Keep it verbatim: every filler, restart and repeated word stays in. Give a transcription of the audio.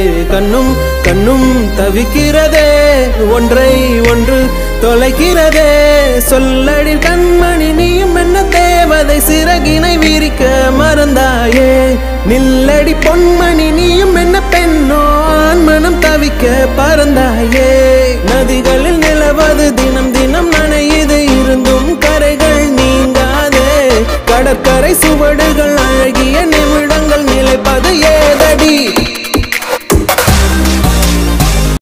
கண்ணும் கண்ணும் தவிக்கிறதே ஒன்றை ஒன்று தொலைக்கிறதே சொல்லடி கண்மணி நீயும் என்ன தேவதை சிறகினை விரிக்க மறந்தாயே நில்லடி பொன்மணி நீயும் என்ன பெண்ணோ மனம் தவிக்க பறந்தாயே நதிகளில் நிலவது தினம் தினம் நனையுது இருந்தும் கரைகள் நீங்காதே கடற்கரை சுவடுகள் அழகிய நிமிடங்கள் நிலைப்பது ஏ